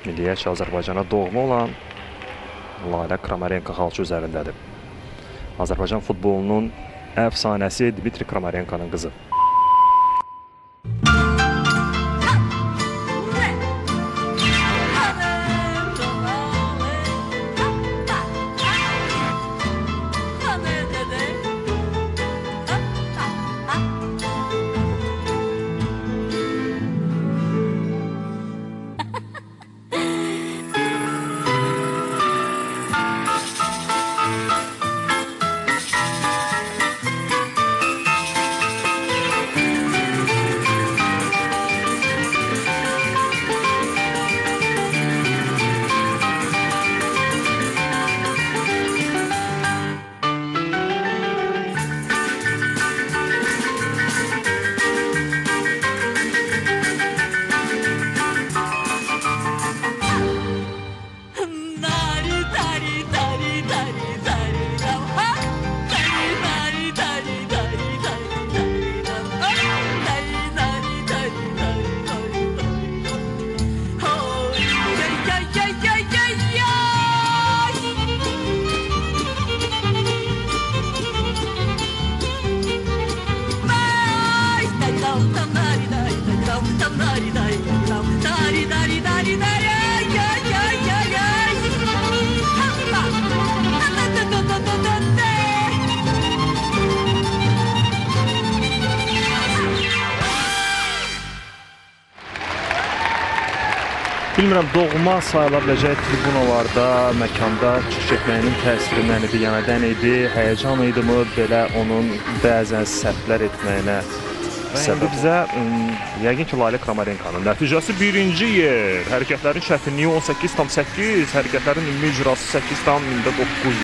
Milliyətçi Azərbaycana doğma olan Lalə Kramarenko xalçı üzərindədir. Azərbaycan futbolunun əfsanəsi Dmitri Kramarenkonun qızı. Bilmirəm, doğma sayıla biləcək tribunalarda, məkanda çıxış etməyinin təsiri nə idi, yəni nədən idi, həyəcan idi mi, belə onun bəzən səhvlər etməyinə səbəb. Bizə yəqin ki, Lalə Kramarenkonun nəticəsi birinci yer, hərəkətlərin çətinliyi 18,8, hərəkətlərin ümumi icrası 8,9.